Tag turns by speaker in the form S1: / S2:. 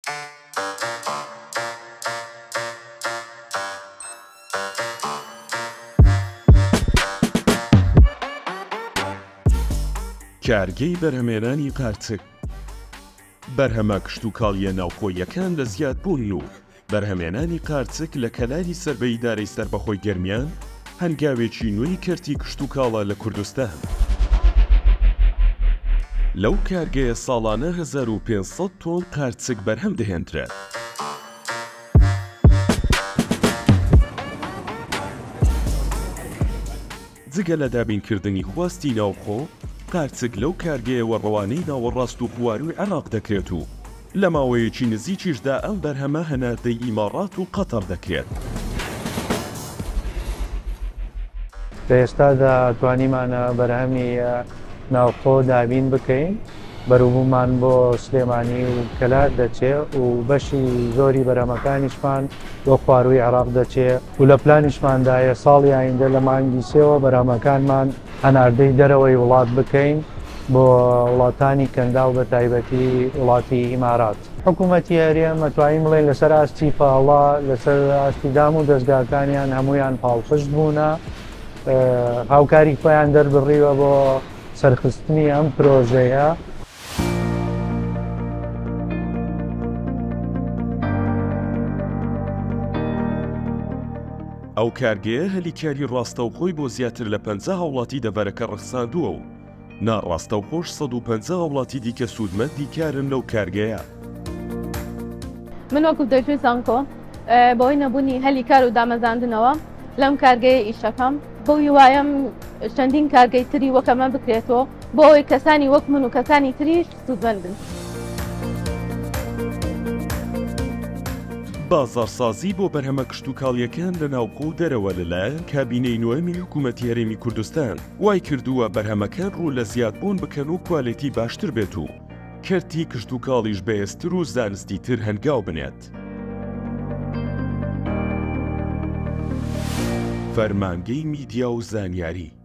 S1: کارگەی بەرهەمهێنانی قارچک بەرهەمە کشتوکاڵیە ناوخۆییەکان لە زیادبوون و بەرهەمهێنانی قارچک لە کەلاری سەربەی دارەی سەربەخۆی گەرمیان هەنگاوێکی نوێی کەرتی کشتوکاڵە لە کوردستان. لەو کارگەیە ساڵانە 1500 تۆن قارچک بەرهەم دەهێنرێت. جگە لە دابینکردنی خواستی ناوخۆ، قارچک لەو کارگەیەوە ڕەوانەی ناوەڕاست و بواری عێراق دەکرێت و لە ماوەیەکی نزیکیشدا ئەم بەرهەمە هەناردەی ئیماڕات و قەتەر دەکرێت.
S2: لە ئێستادا توانیمانە بەرهەمی ناوخۆ دابین بکەین، بەروبوومان بۆ سلێمانی و کەلار دەچێت و بەشی زۆری بەرهەمەکانیشمان بۆ خوارووی عێراق دەچێت و لە پلانیشماندایە ساڵی ئایندە لە مانگی سێوە بەرهەمەکانمان هەناردەی دەرەوەی وڵات بکەین بۆ وڵاتانی کەندا و بە تایبەتی وڵاتی ئیمارات. حکوومەتی هەرێم ئەتوانین بڵێن لەسەر ئاستی پاڵا، لەسەر ئاستی دام و دەستگاکانیان هەمویان پاڵخشت بوونە، هاوکاری خۆیان دەربڕیوە بۆ سەرخستنی ئەم پرۆژەیە.
S1: ئەو کارگەیە هەلیکاری ڕاستەوخۆی بۆ زیاتر لە 50 وڵاتی دەڤەرەکە ڕەخساندووە و ناڕاستەوخۆش 150 وڵاتی دیکە سوودمەند دیکارن لەو کارگەیە.
S3: من وەکو دەژوی زانکۆ بۆی نەبوونی هەلیکار و دامەزاندنەوە لەم کارگەیە ئیشەکەم بۆ هیوایم چەندین کارگەی تری وەکەمە بکرێتەوە بۆ ئەوەی کەسانی وەک من و کەسانی تریش سوودمەند بن.
S1: بازاڕسازی بۆ بەرهەمە کشتوکاڵیەکان لە ناوخۆ و دەرەوە لەلایەن کابینەی نوێمی حکوومەتی هەرێمی کوردستان وای کردووە بەرهەمەکان ڕوو لە زیادبوون بکەن و کواڵیتی باشتر بێت و کەرتی کشتوکاڵیش بەهێزتر و زانستی تر هەنگاو بنێت. فەرمانگەی میدیا و زانیاری